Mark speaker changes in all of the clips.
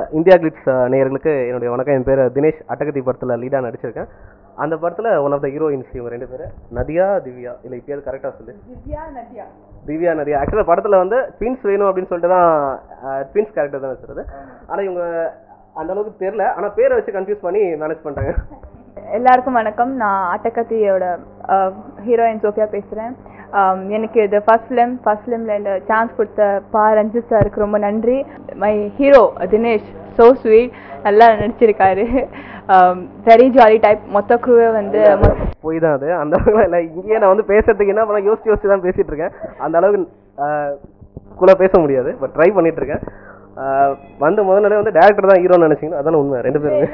Speaker 1: India glitz நேயர்களுக்கு என்னுடைய வணக்கம். என் பேர் தினேஷ். அட்டகத்தி படத்தில் லீடாக நடிச்சிருக்கேன். அந்த படத்தில் ஒன் ஆஃப் த ஹீரோயின்ஸ் இவங்க 2 பேர், நதியா திவ்யா. இல்லை இப்பயாவது கரெக்டாக சொல்லு. திவ்யா நதியா. ஆக்சுவலாக படத்தில் வந்து ட்வின்ஸ் வேணும் அப்படின்னு சொல்லிட்டு தான் ட்வின்ஸ் கேரக்டர் தான் வச்சுருது. ஆனால் இவங்க அந்த அளவுக்கு தெரில, ஆனால் பேரை வச்சு கன்ஃபியூஸ் பண்ணி மேனேஜ் பண்ணுறாங்க.
Speaker 2: எல்லாருக்கும் வணக்கம். நான் அட்டகத்தியோட ஹீரோயின் சோஃபியா பேசுகிறேன். எனக்கு இது ஃபர்ஸ்ட் ஃபிலிமில் இந்த சான்ஸ் கொடுத்த ரஞ்சித் சாருக்கு ரொம்ப நன்றி. My hero Dinesh so sweet, நல்லா நடிச்சிருக்காரு. Very jolly type. மொத்த குரூவே வந்து
Speaker 1: போய் தான் அது அந்த அளவுக்கு இல்லை. இங்கேயே நான் வந்து பேசுறதுக்கு என்ன பண்ண யோசிச்சு தான் பேசிகிட்டு இருக்கேன். அந்த அளவுக்கு கூட பேச முடியாது, பட் ட்ரை பண்ணிட்டு இருக்கேன். முதல்ல வந்து டேரக்டர் தான் ஹீரோன்னு நினைச்சிங்கன்னா அதான உண்மை. 2 பேருமே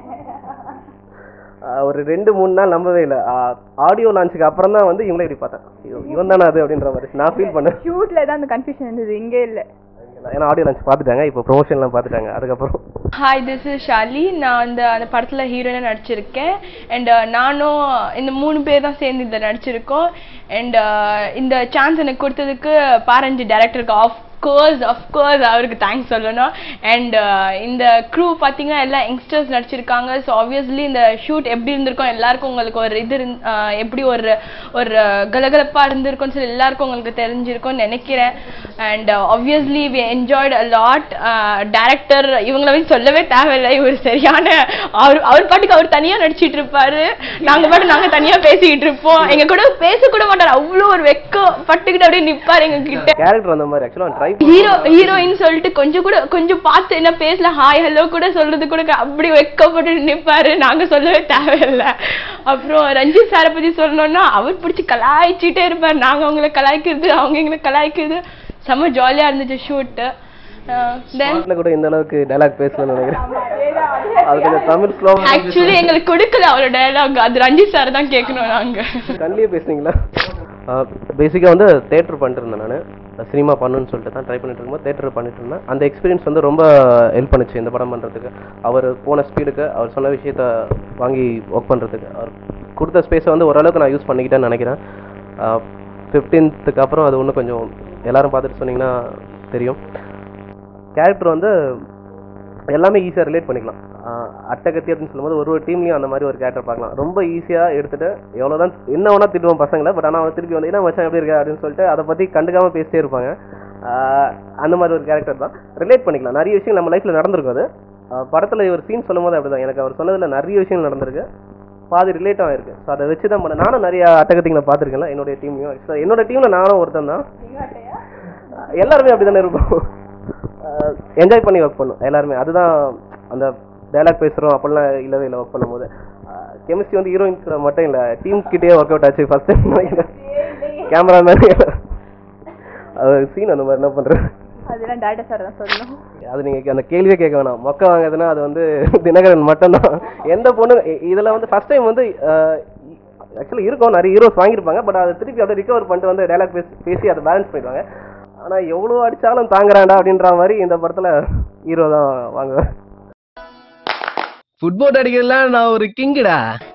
Speaker 1: ஒரு 2-3 நாள் நம்பவே இல்லை. ஆடியோ லான்ச்சுக்கு அப்புறம் தான் வந்து இவங்களே இப்படி பார்த்தேன், இவன் தானே அது அப்படின்ற மாதிரி நான் ஃபீல் பண்ணேன்.
Speaker 2: ஷூட்ல தான் அந்த கன்ஃபியூஷன் இருந்தது, இங்கே இல்லை.
Speaker 1: ஏன்னா ஆடியோ லான்ச் பார்த்துட்டாங்க, இப்போ ப்ரொமோஷன்லாம் பார்த்துட்டாங்க. அதுக்கப்புறம்
Speaker 3: ஹாய், திஸ் இஸ் ஷாலி. நான் அந்த படத்தில் ஹீரோயினாக நடிச்சிருக்கேன். அண்ட் நானும் இந்த 3 பேர் தான் சேர்ந்து இதில் நடிச்சிருக்கோம். அண்ட் இந்த சான்ஸ் எனக்கு கொடுத்ததுக்கு பாரஞ்சி டேரக்டருக்கு அஃப்கோர்ஸ் அவருக்கு தேங்க்ஸ் சொல்லணும். அண்ட் இந்த க்ரூ பார்த்தீங்கன்னா எல்லாம் யங்ஸ்டர்ஸ் நடிச்சிருக்காங்க. ஸோ ஆப்வியஸ்லி இந்த ஷூட் எப்படி இருந்திருக்கும், எல்லாருக்கும் உங்களுக்கு ஒரு இது எப்படி ஒரு கலகலப்பாக இருந்திருக்கும்னு சொல்லி எல்லாருக்கும் உங்களுக்கு தெரிஞ்சிருக்கும்னு நினைக்கிறேன். And obviously we enjoyed a lot. Director இவங்களை வந்து சொல்லவே தேவையில்லை, இவர் சரியான அவர் பாட்டுக்கு அவர் தனியாக நடிச்சிட்டு இருப்பாரு, நாங்கள் தனியாக பேசிக்கிட்டு இருப்போம். எங்க கூட பேசக்கூட மாட்டார், அவ்வளோ ஒரு வெக்கப்பட்டுக்கிட்டு அப்படியே நிற்பார் எங்க கிட்ட.
Speaker 1: கேரக்டர் அந்த மாதிரி ஆக்சுவலாக
Speaker 3: ஹீரோயின் சொல்லிட்டு கொஞ்சம் பார்த்து என்ன பேசல, ஹாய் ஹலோ கூட சொல்றது கூட அப்படி வெக்கப்பட்டு நிற்பாரு, நாங்க சொல்லவே தேவையில்லை. அப்புறம் ரஞ்சித் சாரை பத்தி சொல்லணும்னா அவர் பிடிச்சி கலாய்ச்சிட்டே இருப்பார். நாங்க அவங்களை கலாய்க்கிறது, அவங்க எங்களை கலாய்க்கிறது. செம்ம ஜாலியா இருந்துச்சு ஷூட்.
Speaker 1: கூட இந்த அளவுக்கு டயலாக் பேசணும்னு நினைக்கிறேன். அது தமிழ் ஸ்லோ
Speaker 3: ஆக்சுவலி எங்களுக்கு கொடுக்கல அவரோட டயலாக், அது ரஞ்சித் சார் தான் கேட்கணும். நாங்க
Speaker 1: கண்ணிலே பேசுனீங்களா? பேசிக்காக வந்து தேட்டர் பண்ணிட்டு இருந்தேன். நான் சினிமா பண்ணணும்னு சொல்லிட்டு தான் ட்ரை பண்ணிட்டு இருக்கும்போது தேட்டர் பண்ணிட்டு இருந்தேன். அந்த எக்ஸ்பீரியன்ஸ் வந்து ரொம்ப ஹெல்ப் பண்ணிச்சு இந்த படம் பண்ணுறதுக்கு. அவர் போன ஸ்பீடுக்கு, அவர் சொன்ன விஷயத்த வாங்கி ஒர்க் பண்ணுறதுக்கு, அவர் கொடுத்த ஸ்பேஸை வந்து ஓரளவுக்கு நான் யூஸ் பண்ணிக்கிட்டேன்னு நினைக்கிறேன். 15th அப்புறம் அது ஒன்றும் கொஞ்சம் எல்லோரும் பார்த்துட்டு சொன்னீங்கன்னா தெரியும். கேரக்டர் வந்து எல்லாமே ஈஸியாக ரிலேட் பண்ணிக்கலாம். அட்டகத்தி அப்படின்னு சொல்லும்போது ஒரு டீம்லையும் அந்த மாதிரி ஒரு கேரக்டர் பார்க்கலாம். ரொம்ப ஈஸியாக எடுத்துகிட்டு எவ்வளோதான் என்ன வேணா திட்டுவோம் பசங்களை, பட் ஆனால் அவன் திருப்பி வந்து என்ன மச்சான் எப்படி இருக்கா அப்படின்னு சொல்லிட்டு அதை பற்றி கண்டுக்காமல் பேசிட்டே இருப்பாங்க. அந்த மாதிரி ஒரு கேரக்டர் தான், ரிலேட் பண்ணிக்கலாம். நிறைய விஷயங்கள் நம்ம லைஃப்பில் நடந்திருக்கும். அது படத்தில் ஒரு சீன் சொல்லும் போது அப்படி தான், எனக்கு அவர் சொன்னதில் நிறைய விஷயங்கள் நடந்திருக்கு, பாதி ரிலேட் ஆகிருக்கு. ஸோ அதை வச்சு தான் பண்ணேன். நானும் நிறைய அட்டகத்திங்களை பார்த்துருக்கேன்ல என்னுடைய டீம்லையும். ஆக்சுவலாக என்னோட டீமில் நானும் ஒருத்தன் தான். எல்லாருமே அப்படி தானே இருப்போம், என்ஜாய் பண்ணி ஒர்க் பண்ணும் எல்லாருமே. அதுதான் அந்த டைலாக் பேசுகிறோம் அப்படிலாம் இல்லவே இல்லை. ஒர்க் பண்ணும்போது கெமிஸ்ட்ரி வந்து ஹீரோயின்ஸ் மட்டும் இல்லை, டீம் கிட்டே ஒர்க் அவுட் ஆச்சு ஃபர்ஸ்ட் டைம். கேமராமேன் அது சீன் அந்த மாதிரி என்ன பண்ணுறேன்,
Speaker 2: அதெல்லாம் டேரக்டர் சார் தான் சொல்லணும்.
Speaker 1: அது நீங்கள் அந்த கேள்வியே கேட்க வேணாம். மொக்க வாங்குறதுன்னா அது வந்து தினகரன் மட்டும்தான். எந்த பொண்ணு இதில் வந்து ஃபர்ஸ்ட் டைம் வந்து ஆக்சுவலி இருக்கும், நிறைய ஹீரோஸ் வாங்கியிருப்பாங்க, பட் அதை திருப்பி அப்படியே ரிகவர் பண்ணிட்டு வந்து டைலாக் பேசி அதை பேலன்ஸ் பண்ணிடுவாங்க. ஆனால் எவ்வளோ அடித்தாலும் தாங்குறாண்டா அப்படின்ற மாதிரி இந்த படத்தில் ஹீரோ தான் வாங்குவேன்.
Speaker 4: ஃபுட்பால் அடிக்கிறதுலாம் நான் ஒரு கிங்குடா.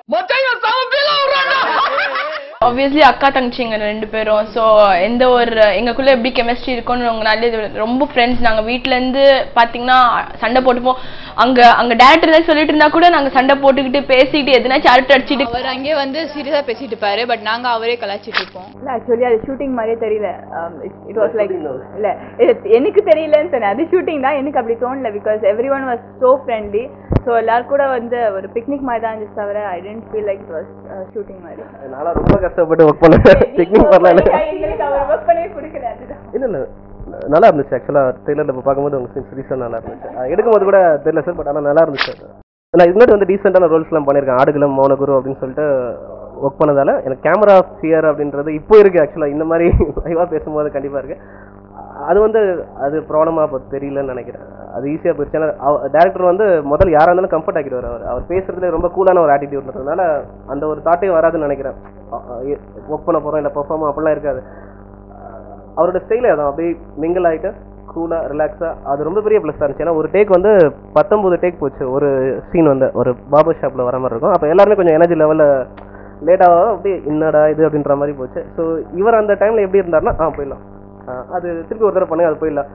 Speaker 3: ஆப்வியஸ்லி அக்கா தங்கச்சிங்க 2 பேரும். ஸோ எந்த ஒரு எங்களுக்குள்ள எப்படி கெமிஸ்ட்ரி இருக்கும்னு உங்களால ரொம்ப ஃப்ரெண்ட்ஸ். நாங்கள் வீட்டிலேருந்து பார்த்தீங்கன்னா சண்டை போட்டுப்போம். அங்கே டேரக்டர் சொல்லிட்டு இருந்தா கூட நாங்கள் சண்டை போட்டுக்கிட்டு பேசிக்கிட்டு எதுனா சார்ட் அடிச்சுட்டு
Speaker 5: அவர் அங்கே வந்து சீரியஸாக பேசிட்டு இருப்பாரு, பட் நாங்கள் அவரே கலாச்சிட்டு இருப்போம்.
Speaker 2: இல்லை ஆக்சுவலி அது ஷூட்டிங் மாதிரியே தெரியல. இட் வாஸ் லைக் இல்லை எனக்கு தெரியலன்னு சொன்னேன், அது ஷூட்டிங் தான். எனக்கு அப்படி தோணல, because everyone was so friendly. So எல்லாரும் கூட வந்து ஒரு பிக்னிக் மாதிரி தான் இருந்துச்சு தவிர I tend feel like it was shooting மாதிரி.
Speaker 1: அதனால ரொம்ப கஷ்டப்பட்டு ஒர்க் பண்ணேன். பிக்னிக் வரல,
Speaker 2: எங்களுக்கு அவர் ஒர்க் பண்ணவே பிடிக்கல. அதுதான்
Speaker 1: இல்லை நல்லா இருந்துச்சு. ஆக்சுவலாக ட்ரெய்லரில் இப்போ பார்க்கும்போது உங்கள் சீன்ஸ் ரீசன் நல்லா இருந்துச்சு. எடுக்கும்போது கூட தெரியல சார், பட் ஆனால் நல்லா இருந்துச்சு. நான் இதுமாதிரி வந்து டீசெண்டான ரோல்ஸ்லாம் பண்ணியிருக்கேன். ஆடுகளம் மௌனகுரு அப்படின்னு சொல்லிட்டு ஒர்க் பண்ணதால் எனக்கு கேமரா ஃபியர் அப்படின்றது இப்போ இருக்குது. ஆக்சுவலாக இந்த மாதிரி லைவாக பேசும்போது கண்டிப்பாக இருக்குது. அது வந்து அது ப்ராப்ளமாக இப்போ தெரியலன்னு நினைக்கிறேன். அது ஈஸியாக போயிடுச்சு. ஏன்னா டேரக்டர் வந்து முதல்ல யாராக இருந்தாலும் கம்ஃபர்ட் ஆக்கிடுவார். அவர் பேசுறதுல ரொம்ப கூலான ஒரு ஆட்டிடியூட்ன்றதுனால அந்த ஒரு தாட்டே வராதுன்னு நினைக்கிறேன். ஒர்க் பண்ண போகிறோம் இல்லை பெர்ஃபார்ம் அப்படிலாம் இருக்காது. அவரோட ஸ்டைலே அதான், அப்படியே மிங்கிள் ஆகிட்டு கூலாக ரிலாக்ஸாக. அது ரொம்ப பெரிய ப்ளஸ்ஸாக இருந்துச்சு. ஏன்னா ஒரு டேக் வந்து 19 டேக் போச்சு. ஒரு சீன் வந்து ஒரு பார்பர் ஷாப்பில் வர மாதிரி இருக்கும். அப்போ எல்லாருமே கொஞ்சம் எனர்ஜி லெவலில் லேட்டாக அப்படியே என்னடா இது அப்படின்ற மாதிரி போச்சு. ஸோ இவர் அந்த டைமில் எப்படி இருந்தாருன்னா போயிடலாம், அது திருப்பி ஒரு தடவை பண்ணி அது போயிடலாம்.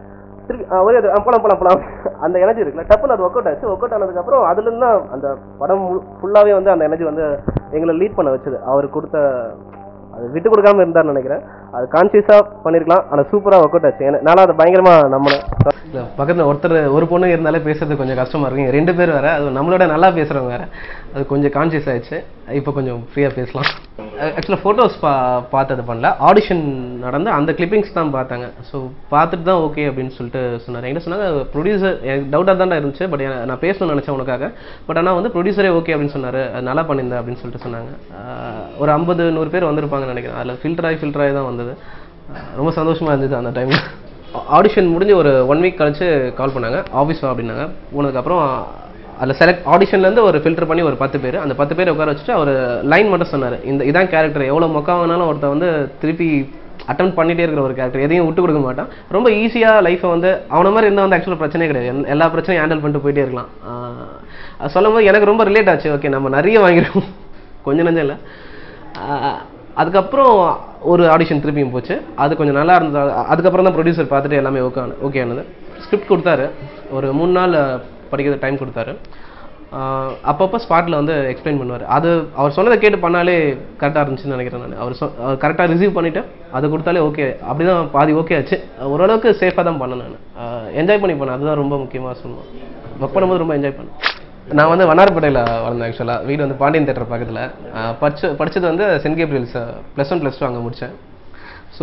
Speaker 1: திருப்பி ஒரே போலாம் அந்த எனர்ஜி இருக்குல்ல, டப்புன்னு அது ஒர்க் அவுட் ஆச்சு. ஒர்க் அவுட் ஆனதுக்கப்புறம் அதுலேருந்து தான் அந்த படம் ஃபுல்லாகவே வந்து அந்த எனர்ஜி வந்து எங்களை லீட் பண்ண வச்சது. அவர் கொடுத்த அது விட்டு கொடுக்காம இருந்தார்னு நினைக்கிறேன். அது கான்சியஸாக பண்ணியிருக்கலாம், ஆனால் சூப்பராக ஒர்க் அவுட் ஆச்சு. என்னால் அதை பயங்கரமாக நம்பினேன். பக்கத்தில் ஒருத்தர் ஒரு பொண்ணு இருந்தாலே பேசுறது கொஞ்சம் கஷ்டமாக இருக்குங்க. 2 பேர் வேறு, அது நம்மளோட நல்லா பேசுகிறவங்க வேறு. அது கொஞ்சம் கான்சியஸ் ஆகிடுச்சு. இப்போ கொஞ்சம் ஃப்ரீயாக பேசலாம். ஆக்சுவலாக ஃபோட்டோஸ் பார்த்தது பண்ணல, ஆடிஷன் நடந்து அந்த கிளிப்பிங்ஸ் தான் பார்த்தாங்க. ஸோ பார்த்துட்டு தான் ஓகே அப்படின்னு சொல்லிட்டு சொன்னார். என்கிட்ட சொன்னாங்க ப்ரொடியூசர், எனக்கு டவுட்டாக தான் இருந்துச்சு, பட் நான் பேசணும்னு நினச்சேன் உனக்காக. பட் ஆனால் வந்து ப்ரொடியூசரே ஓகே அப்படின்னு சொன்னார், நல்லா பண்ணியிருந்தேன் அப்படின்னு சொல்லிட்டு சொன்னாங்க. ஒரு 50-100 பேர் வந்திருப்பாங்கன்னு நினைக்கிறேன். அதில் ஃபில்டர் ஆகி தான் வந்தது. ரொம்ப சந்தோஷமாக இருந்தது அந்த டைமில். ஆடிஷன் முடிஞ்சு ஒரு 1 வீக் கழிச்சு கால் பண்ணாங்க, ஆஃபீஸ் வா அப்படின்னாங்க. போனதுக்கப்புறம் அதில் ஆடிஷன்லேருந்து ஒரு ஃபில்டர் பண்ணி ஒரு 10 பேர், அந்த 10 பேரை உட்கார வச்சுட்டு அவர் லைன் மட்டும் சொன்னார். இதான் கேரக்டர், எவ்வளோ மொக்காவனாலும் ஒருத்தர் வந்து திருப்பி அட்டன் பண்ணிகிட்டே இருக்கிற ஒரு கேரக்டர், எதையும் விட்டு கொடுக்க மாட்டான். ரொம்ப ஈஸியாக லைஃப்பை வந்து அவனை மாதிரி இருந்தால் வந்து ஆக்சுவலாக பிரச்சனையே கிடையாது, எல்லா பிரச்சனையும் ஹேண்டில் பண்ணிட்டு போயிட்டே இருக்கலாம். அது சொல்லும் போது எனக்கு ரொம்ப ரிலேட் ஆச்சு. ஓகே, நம்ம நிறைய வாங்கிடுவோம், கொஞ்சம் நஞ்சம் இல்லை. அதுக்கப்புறம் ஒரு ஆடிஷன் திருப்பியும் போச்சு, அது கொஞ்சம் நல்லா இருந்தது. அதுக்கப்புறம் தான் ப்ரொடியூசர் பார்த்துட்டு எல்லாமே ஓகே ஆனது. ஸ்கிரிப்ட் கொடுத்தாரு, ஒரு 3 நாள் படிக்கிறது டைம் கொடுத்தாரு. அப்பப்போ ஸ்பாட்டில் வந்து எக்ஸ்பிளைன் பண்ணுவார். அது அவர் சொன்னதை கேட்டு பண்ணாலே கரெக்டாக இருந்துச்சுன்னு நினைக்கிறேன் நான். அவர் கரெக்டாக ரிசீவ் பண்ணிவிட்டு அது கொடுத்தாலே ஓகே, அப்படி தான் பாதி ஓகே ஆச்சு. ஓரளவுக்கு சேஃபாக தான் பண்ணேன் நான். என்ஜாய் பண்ணி பண்ணேன், அதுதான் ரொம்ப முக்கியமாக சொல்லணும். ஒர்க் பண்ணும்போது ரொம்ப என்ஜாய் பண்ணேன். நான் வந்து வண்ணாரப்பேட்டையில் வளர்ந்தேன். ஆக்சுவலாக வீடு வந்து பாண்டியன் தேட்டர் பக்கத்தில். படித்தது வந்து சென்ட் கேப்ரியல்ஸ் +1 +2 அங்கே முடித்தேன். ஸோ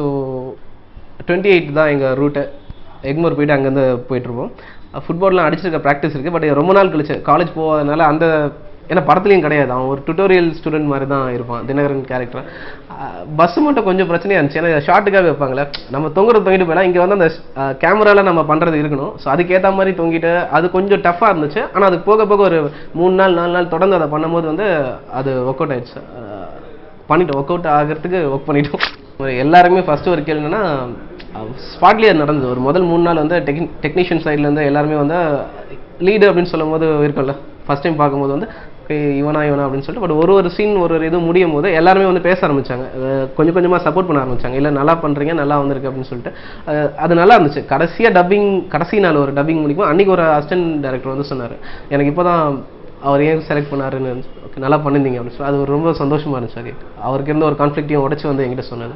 Speaker 1: 28 தான் எங்கள் ரூட்டு. எக்மோர் போயிட்டு அங்கேருந்து போயிட்டுருப்போம். ஃபுட்பால்லாம் அடிச்சிருக்க ப்ராக்டிஸ் இருக்குது. பட் ரொம்ப நாள் கழிச்சு காலேஜ் போகாதனால அந்த ஏன்னா படத்துலையும் கிடையாது, அவன் ஒரு டுட்டோரியல் ஸ்டூடெண்ட் மாதிரி தான் இருப்பான் தினகரன் கேரக்டர். பஸ்ஸு மட்டும் கொஞ்சம் பிரச்சனையாக இருந்துச்சு, ஏன்னா ஷார்ட்டுக்காக வைப்பாங்களே, நம்ம தொங்கிட்டு போயிடலாம். இங்கே வந்து அந்த கேமராவில் நம்ம பண்ணுறது இருக்கணும். ஸோ அதுக்கேற்ற மாதிரி தொங்கிட்டு அது கொஞ்சம் டஃப்பாக இருந்துச்சு. ஆனால் அது போக போக ஒரு 3 நாள் 4 நாள் தொடர்ந்து அதை பண்ணும்போது வந்து அது ஒர்க் அவுட் ஆகிடுச்சு. பண்ணிட்டோம், ஒர்க் அவுட் ஆகிறதுக்கு ஒர்க் பண்ணிட்டோம். எல்லாருமே ஃபஸ்ட்டு ஒரு கேள்வி என்னன்னா, ஸ்பாட்லேயே நடந்தது. ஒரு முதல் 3 நாள் வந்து டெக்னீஷியன் சைட்லேருந்து எல்லாருமே வந்து லீடு அப்படின்னு சொல்லும் போது இருக்கும்ல, ஃபஸ்ட் டைம் பார்க்கும்போது வந்து இவனா அப்படின்னு சொல்லிட்டு, பட் ஒரு சீன் ஒரு இது முடியும் போது எல்லாருமே வந்து பேச ஆரம்பிச்சாங்க, கொஞ்சம் கொஞ்சமாக சப்போர்ட் பண்ண ஆரம்பிச்சாங்க. இல்லை நல்லா பண்ணுறீங்க, நல்லா வந்திருக்கு அப்படின்னு சொல்லிட்டு. அது நல்லா இருந்துச்சு. கடைசி நாள் ஒரு டப்பிங் முடிக்கும் அன்றைக்கி ஒரு அசிஸ்டன்ட் டைரக்டர் வந்து சொன்னார், எனக்கு இப்போ தான் அவர் ஏன் செலக்ட் பண்ணாருன்னு. ஓகே, நல்லா பண்ணியிருந்தீங்க அப்படின்னு சொல்லி அது ரொம்ப சந்தோஷமாக இருந்துச்சு. அது அவருக்கு இருந்த ஒரு கான்ஃப்ளிக்டையும் உடச்சி வந்து என்கிட்ட சொன்னது.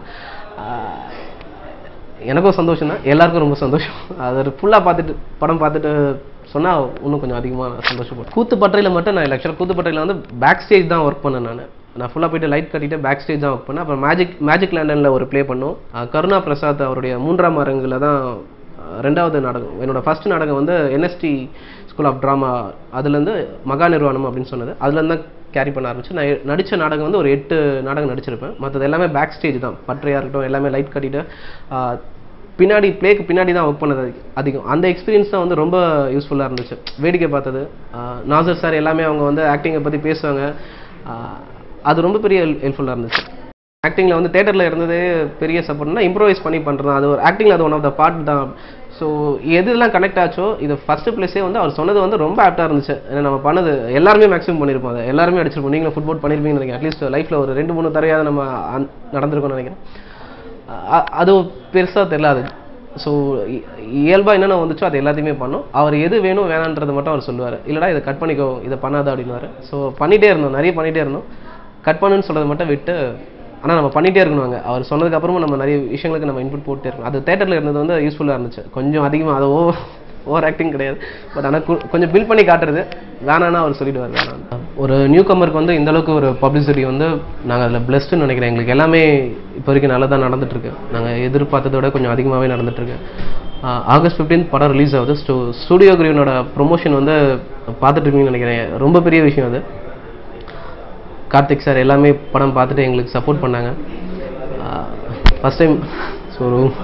Speaker 1: எனக்கும் சந்தோஷம் தான், எல்லாருக்கும் ரொம்ப சந்தோஷம். அது ஃபுல்லாக படம் பார்த்துட்டு சொன்னால் இன்னும் கொஞ்சம் அதிகமாக சந்தோஷப்படும். கூத்துப்பட்றையில் மட்டும் நான் ஆக்சுவலாக கூத்துப்பட்றையில் வந்து பேக் ஸ்டேஜ் தான் ஒர்க் பண்ணேன். நான் ஃபுல்லாக போய்ட்டு லைட் கட்டிட்டு பேக் ஸ்டேஜ் தான் ஒர்க் பண்ணேன். அப்புறம் மேஜிக் லண்டனில் ஒரு ப்ளே பண்ணோம். கருணா பிரசாத் அவருடைய 3ஆம் அரங்கில் தான் 2வது நாடகம். என்னோடய ஃபஸ்ட் நாடகம் வந்து NST ஸ்கூல் ஆஃப் ட்ராமா, அதுலேருந்து மகா நிர்வாணம் அப்படின்னு சொன்னது, அதுலேருந்து தான் கேரி பண்ண ஆரம்பிச்சு. நான் நடித்த நாடகம் வந்து ஒரு 8 நாடகம் நடிச்சிருப்பேன். மற்றது எல்லாமே பேக் ஸ்டேஜ் தான், பற்றையாக இருக்கட்டும் எல்லாமே லைட் கட்டிட்டு பின்னாடி ப்ளேக்கு பின்னாடி தான் ஒர்க் பண்ணது அதிகம். அந்த எக்ஸ்பீரியன்ஸ் தான் வந்து ரொம்ப யூஸ்ஃபுல்லாக இருந்துச்சு. வேடிக்கை பார்த்தது, நாசர் சார் எல்லாமே அவங்க வந்து ஆக்டிங்கை பற்றி பேசுவாங்க, அது ரொம்ப பெரிய ஹெல்ப்ஃபுல்லாக இருந்துச்சு. ஆக்டிங்கில் வந்து தேட்டரில் இருந்ததே பெரிய சப்போர்ட்னா இம்ப்ரோவைஸ் பண்ணி பண்ணுறது, அது ஒரு ஆக்டிங்கில் அது ஒன் ஆஃப் த பார்ட் தான். ஸோ எதுலாம் கனெக்ட் ஆச்சோ இது ஃபஸ்ட்டு ப்ளேஸே வந்து அவர் சொன்னது வந்து ரொம்ப ஆப்டாக இருந்துச்சு. ஏன்னா நம்ம பண்ணது எல்லாருமே மேக்ஸிமம் பண்ணியிருப்போம், அதை எல்லாருமே அடிச்சிருப்போம். நீங்களும் ஃபுட்பால் பண்ணியிருப்பீங்கன்னு நினைக்கிறேன். அட்லீஸ்ட் லைஃப்பில் ஒரு 2-3 தரையாவது நம்ம நடந்திருக்கோம்னு நினைக்கிறேன். அது பெருசாக தெரியாது. ஸோ இயல்பாக என்னென்ன வந்துச்சோ அது எல்லாத்தையுமே பண்ணோம். அவர் எது வேணும் வேணான்றது மட்டும் அவர் சொல்லுவார், இல்லைடா இதை கட் பண்ணிக்கோ, இதை பண்ணாத அப்படின்னுவார். ஸோ பண்ணிகிட்டே இருந்தோம், நிறைய பண்ணிகிட்டே இருந்தோம். கட் பண்ணுன்னு சொல்கிறத மட்டும் விட்டு, ஆனால் நம்ம பண்ணிகிட்டே இருக்கணுங்க. அவர் சொன்னதுக்கப்புறமும் நம்ம நிறைய விஷயங்களுக்கு நம்ம இன்புட் போட்டே இருக்கணும். அது தேட்டரில் இருந்தது வந்து யூஸ்ஃபுல்லாக இருந்துச்சு. கொஞ்சம் அதிகமாக அது ஓவர் ஆக்டிங் கிடையாது, பட் ஆனால் கொஞ்சம் பில்ட் பண்ணி காட்டுறது. வேணான்னா அவர் சொல்லிவிடுவார் வேணாம். ஒரு நியூ கமருக்கு வந்து இந்தளவுக்கு ஒரு பப்ளிசிட்டி வந்து நாங்கள் அதில் பிளஸ்ட்டுன்னு நினைக்கிறேன். எங்களுக்கு எல்லாமே இப்போ வரைக்கும் நல்லா தான் நடந்துட்டுருக்கு. நாங்கள் எதிர்பார்த்ததை விட கொஞ்சம் அதிகமாகவே நடந்துட்டுருக்கு. ஆகஸ்ட் 15 படம் ரிலீஸ் ஆகுது. ஸ்டூடியோ கிரீனோட ப்ரொமோஷன் வந்து பார்த்துட்ருக்கீங்கன்னு நினைக்கிறேன். ரொம்ப பெரிய விஷயம் அது. கார்த்திக் சார் எல்லாமே படம் பார்த்துட்டு எங்களுக்கு சப்போர்ட் பண்ணாங்க. ஃபஸ்ட் டைம் ஸோ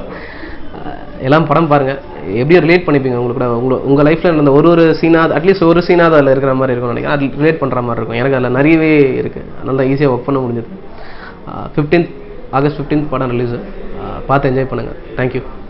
Speaker 1: எல்லாம் படம் பாருங்கள், எப்படியும் ரிலேட் பண்ணிப்பீங்க. உங்களுக்கு கூட உங்கள் லைஃப்பில் நடந்த ஒரு சீனாவது, அட்லீஸ்ட் ஒரு சீனாவது அதில் இருக்கிற மாதிரி இருக்கும்னு நினைக்கிறேன். அது ரிலேட் பண்ணுற மாதிரி இருக்கும். எனக்கு அதில் நிறையவே இருக்குது, நல்லா ஈஸியாக ஒர்க் பண்ண முடிஞ்சது. ஆகஸ்ட் 15 படம் ரிலீஸு, பார்த்து என்ஜாய் பண்ணுங்கள். தேங்க்யூ.